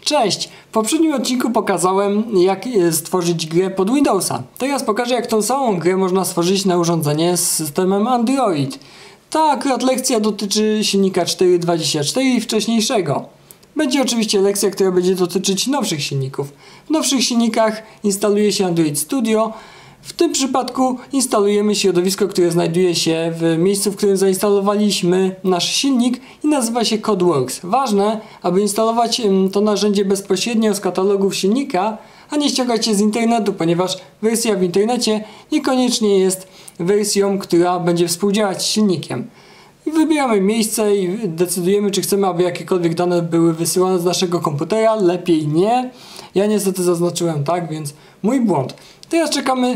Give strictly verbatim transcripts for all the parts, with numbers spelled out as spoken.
Cześć! W poprzednim odcinku pokazałem, jak stworzyć grę pod Windowsa. Teraz pokażę, jak tą samą grę można stworzyć na urządzenie z systemem Android. Ta akurat lekcja dotyczy silnika cztery dwadzieścia cztery i wcześniejszego. Będzie oczywiście lekcja, która będzie dotyczyć nowszych silników. W nowszych silnikach instaluje się Android Studio. W tym przypadku instalujemy środowisko, które znajduje się w miejscu, w którym zainstalowaliśmy nasz silnik i nazywa się CodeWorks. Ważne, aby instalować to narzędzie bezpośrednio z katalogów silnika, a nie ściągać je z internetu, ponieważ wersja w internecie niekoniecznie jest wersją, która będzie współdziałać z silnikiem. I wybieramy miejsce i decydujemy, czy chcemy, aby jakiekolwiek dane były wysyłane z naszego komputera. Lepiej nie. Ja niestety zaznaczyłem tak, więc mój błąd. Teraz czekamy,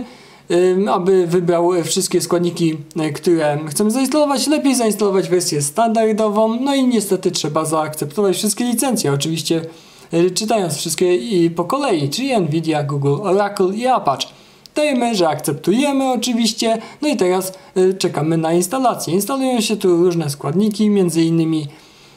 aby wybrał wszystkie składniki, które chcemy zainstalować. Lepiej zainstalować wersję standardową. No i niestety trzeba zaakceptować wszystkie licencje. Oczywiście czytając wszystkie i po kolei, czyli Nvidia, Google, Oracle i Apache. Dajemy, że akceptujemy oczywiście. No i teraz czekamy na instalację. Instalują się tu różne składniki, między innymi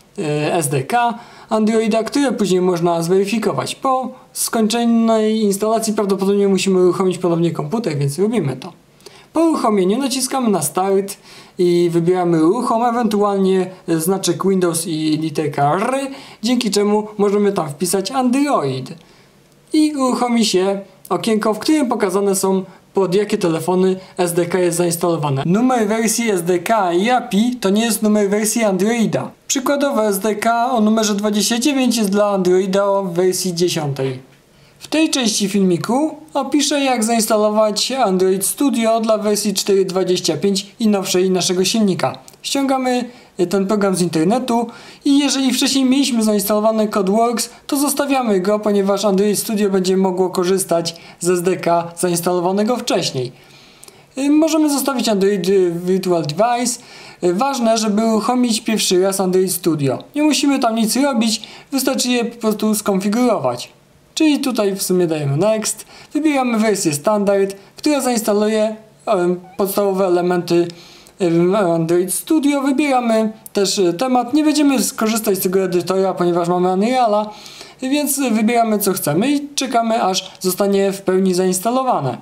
S D K Androida, które później można zweryfikować. Po skończonej instalacji prawdopodobnie musimy uruchomić ponownie komputer, więc robimy to. Po uruchomieniu naciskamy na Start i wybieramy uruchom, ewentualnie znaczek Windows i literka R, dzięki czemu możemy tam wpisać Android. I uruchomi się okienko, w którym pokazane są, pod jakie telefony S D K jest zainstalowane. Numer wersji S D K i A P I to nie jest numer wersji Androida. Przykładowo S D K o numerze dwadzieścia dziewięć jest dla Androida o wersji dziesiątej. W tej części filmiku opiszę, jak zainstalować Android Studio dla wersji cztery dwadzieścia pięć i nowszej naszego silnika. Ściągamy ten program z internetu i jeżeli wcześniej mieliśmy zainstalowany CodeWorks, to zostawiamy go, ponieważ Android Studio będzie mogło korzystać z S D K zainstalowanego wcześniej. Możemy zostawić Android Virtual Device. Ważne, żeby uruchomić pierwszy raz Android Studio. Nie musimy tam nic robić, wystarczy je po prostu skonfigurować. Czyli tutaj w sumie dajemy Next, wybieramy wersję standard, która zainstaluje podstawowe elementy Android Studio. Wybieramy też temat. Nie będziemy skorzystać z tego edytora, ponieważ mamy Unreala, więc wybieramy, co chcemy i czekamy, aż zostanie w pełni zainstalowane.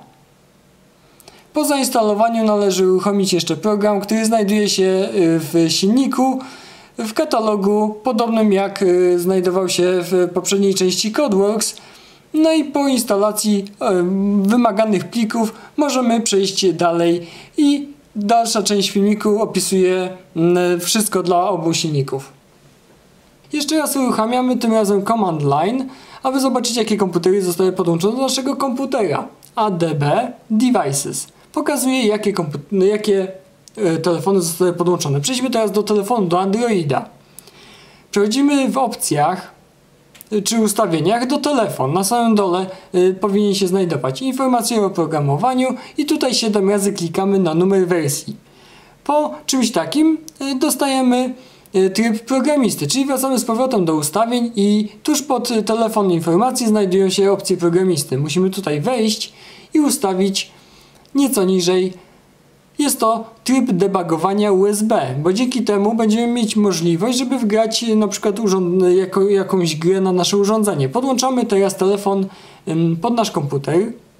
Po zainstalowaniu należy uruchomić jeszcze program, który znajduje się w silniku w katalogu podobnym jak znajdował się w poprzedniej części CodeWorks. No i po instalacji wymaganych plików możemy przejść dalej i dalsza część filmiku opisuje wszystko dla obu silników. Jeszcze raz uruchamiamy, tym razem Command Line, aby zobaczyć, jakie komputery zostały podłączone do naszego komputera. A D B Devices pokazuje, jakie, jakie telefony zostały podłączone. Przejdźmy teraz do telefonu, do Androida. Przechodzimy w opcjach czy ustawieniach do telefon. Na samym dole y, powinien się znajdować informacje o oprogramowaniu i tutaj siedem razy klikamy na numer wersji. Po czymś takim y, dostajemy y, tryb programisty, czyli wracamy z powrotem do ustawień i tuż pod y, telefon informacji znajdują się opcje programisty. Musimy tutaj wejść i ustawić nieco niżej. Jest to tryb debugowania U S B, bo dzięki temu będziemy mieć możliwość, żeby wgrać na przykład jako, jakąś grę na nasze urządzenie. Podłączamy teraz telefon ym, pod nasz komputer.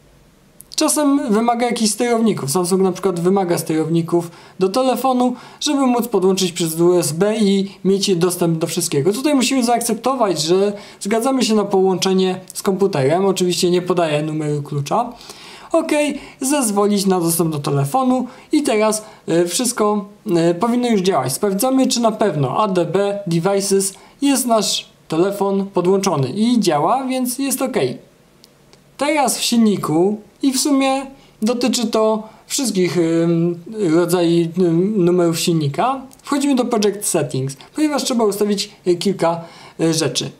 Czasem wymaga jakichś sterowników. Samsung na przykład wymaga sterowników do telefonu, żeby móc podłączyć przez U S B i mieć dostęp do wszystkiego. Tutaj musimy zaakceptować, że zgadzamy się na połączenie z komputerem. Oczywiście nie podaję numeru klucza. OK, zezwolić na dostęp do telefonu i teraz y, wszystko y, powinno już działać. Sprawdzamy, czy na pewno A D B Devices jest nasz telefon podłączony i działa, więc jest OK. Teraz w silniku i w sumie dotyczy to wszystkich y, rodzajów y, numerów silnika. Wchodzimy do Project Settings, ponieważ trzeba ustawić y, kilka y, rzeczy.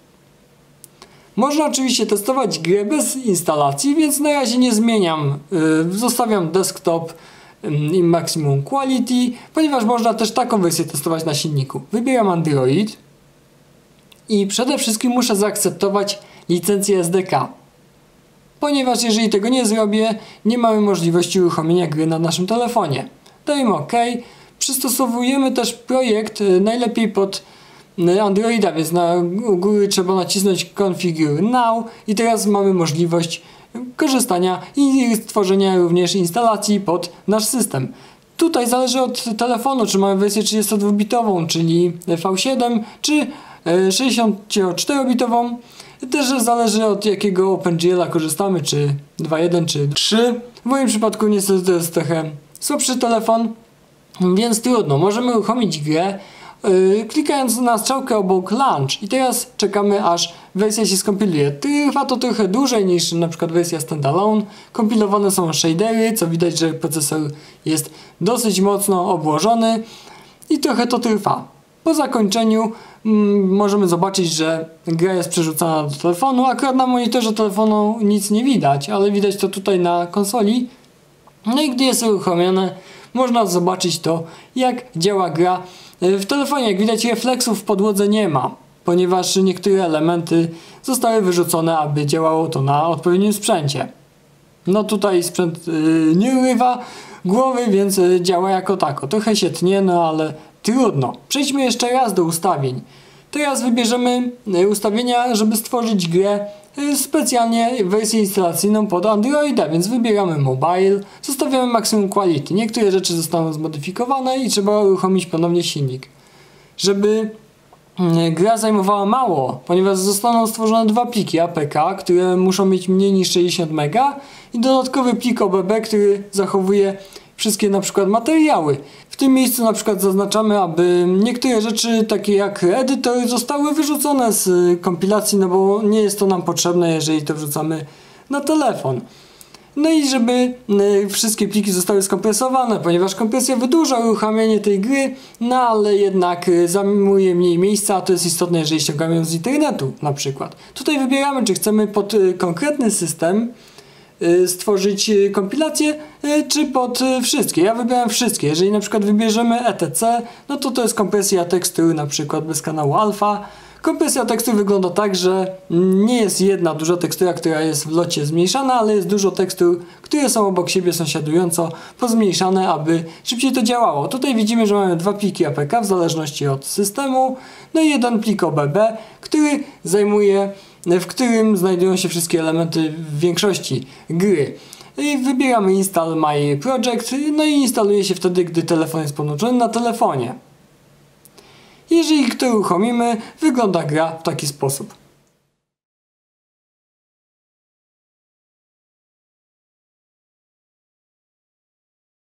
Można oczywiście testować grę bez instalacji, więc na razie nie zmieniam. Yy, zostawiam desktop yy, i maximum quality, ponieważ można też taką wersję testować na silniku. Wybieram Android i przede wszystkim muszę zaakceptować licencję S D K. Ponieważ jeżeli tego nie zrobię, nie mamy możliwości uruchomienia gry na naszym telefonie. Dajemy OK. Przystosowujemy też projekt yy, najlepiej pod Androida, więc na u góry trzeba nacisnąć Configure Now i teraz mamy możliwość korzystania i stworzenia również instalacji pod nasz system. Tutaj zależy od telefonu, czy mamy wersję trzydziestodwubitową, czyli V siedem, czy sześćdziesięcioczterobitową. Też zależy od jakiego OpenGL a korzystamy, czy dwa jeden, czy trzy. W moim przypadku niestety to jest trochę słabszy telefon, więc trudno. Możemy uruchomić grę, yy, klikając na strzałkę obok Launch i teraz czekamy, aż wersja się skompiluje. Trwa to trochę dłużej niż na przykład wersja standalone. Kompilowane są shadery, co widać, że procesor jest dosyć mocno obłożony i trochę to trwa. Po zakończeniu mm, możemy zobaczyć, że gra jest przerzucana do telefonu. Akurat na monitorze telefonu nic nie widać, ale widać to tutaj na konsoli. No i gdy jest uruchomione, można zobaczyć to, jak działa gra w telefonie. Jak widać, refleksów w podłodze nie ma, ponieważ niektóre elementy zostały wyrzucone, aby działało to na odpowiednim sprzęcie. No tutaj sprzęt yy, nie urywa głowy, więc yy, działa jako tako. Trochę się tnie, no ale trudno. Przejdźmy jeszcze raz do ustawień. Teraz wybierzemy ustawienia, żeby stworzyć grę specjalnie wersję instalacyjną pod Androida, więc wybieramy Mobile, zostawiamy Maximum Quality. Niektóre rzeczy zostaną zmodyfikowane i trzeba uruchomić ponownie silnik. Żeby gra zajmowała mało, ponieważ zostaną stworzone dwa pliki A P K, które muszą mieć mniej niż sześćdziesiąt mega i dodatkowy plik O B B, który zachowuje wszystkie na przykład materiały. W tym miejscu na przykład zaznaczamy, aby niektóre rzeczy takie jak edytor zostały wyrzucone z kompilacji, no bo nie jest to nam potrzebne, jeżeli to wrzucamy na telefon. No i żeby wszystkie pliki zostały skompresowane, ponieważ kompresja wydłuża uruchamianie tej gry, no ale jednak zajmuje mniej miejsca, a to jest istotne, jeżeli ściągamy ją z internetu na przykład. Tutaj wybieramy, czy chcemy pod konkretny system stworzyć kompilację, czy pod wszystkie. Ja wybieram wszystkie. Jeżeli na przykład wybierzemy E T C, no to to jest kompresja tekstu na przykład bez kanału alfa. Kompresja tekstu wygląda tak, że nie jest jedna duża tekstura, która jest w locie zmniejszana, ale jest dużo tekstur, które są obok siebie sąsiadująco pozmniejszane, aby szybciej to działało. Tutaj widzimy, że mamy dwa pliki A P K w zależności od systemu, no i jeden plik O B B, który zajmuje w którym znajdują się wszystkie elementy w większości gry. I wybieramy Install My Project, no i instaluje się wtedy, gdy telefon jest podłączony na telefonie. Jeżeli to uruchomimy, wygląda gra w taki sposób.